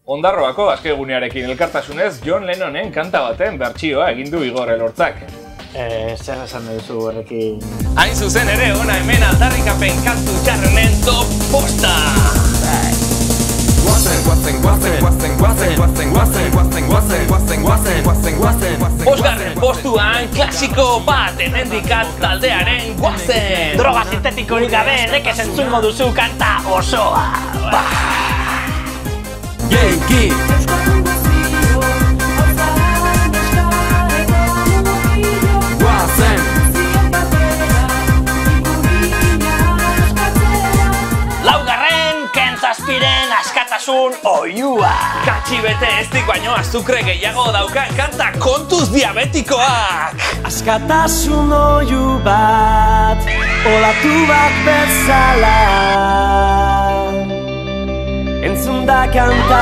Ondarroako askegunearekin elkartasunez John Lennonen kanta baten bertsioa egin du Igor Elortzak. Zer esan duzu horrekin? Hain zuzen ere, ona hemen aldarrikapen kantu txarrenen top posta! Bosgarren postuan klasiko bat hemendikat taldearen Guazen! Droga sintetikorik gabe nekez entzungo duzu kanta osoa! Genki! Guazen! Laugarren, Kentzazpiren askatasun oiua! Katxi bete eztik baino azukre gehiago daukan kanta kontuz diabetikoak! Askatasun oiu bat, olatu bat bezala. Entzunda kanta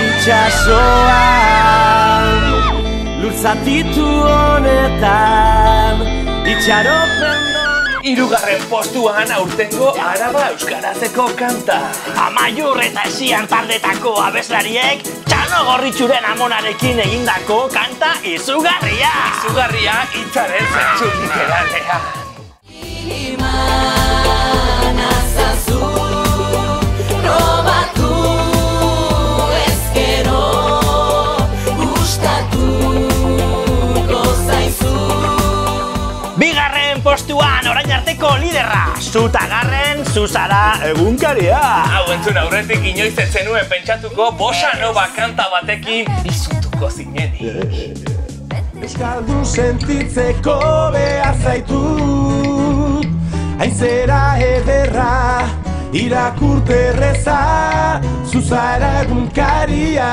euritxasoan, lurzatitu honetan, itxaropen Hirugarren postuan aurtengo Araba euskarazeko kanta. Amaiur eta Esian taldetako abeslariek Txano Gorritxuren amonarekin egindako kanta izugarria! Izugarria hitzaren zentzu literalean. Postuan orain arteko liderra, Zutagarren Zuzara egunkaria. Hau entzun aurretik inoiz ez zenuen pentsatuko bossa nova kanta batekin izutuko zinenik. Euskaldun sentitzeko behar zaitut, hainzera ederra, irakurterreza, Zuzara egunkaria.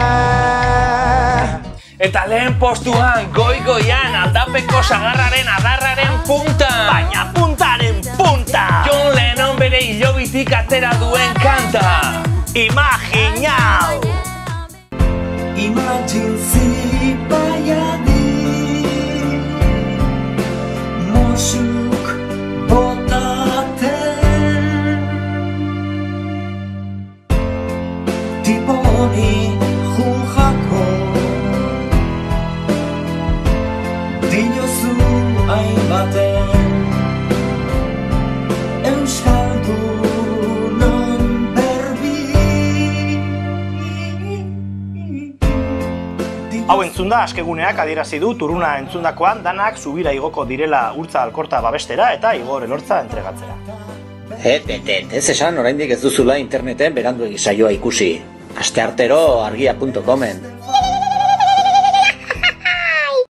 Eta lehen postuan, goi-goian, aldapeko sagarraren adarraren punta! Baina puntaren punta! John Lennon bere hilobitik atera duen kanta! Imaginau! Imagine zipaiadi, mosuk botaten, tiponi junjako, dinozu hainbaten, euskaldunon berbi. Hau entzunda askeguneak adierazi du Turuna entzundakoan danak zubira igoko direla Urtza Alkorta babestera eta Igor Elortza entregatzera. Ez esan oraindik ez duzula interneten beranduegi saioa ikusi. Asteartero argia.comen.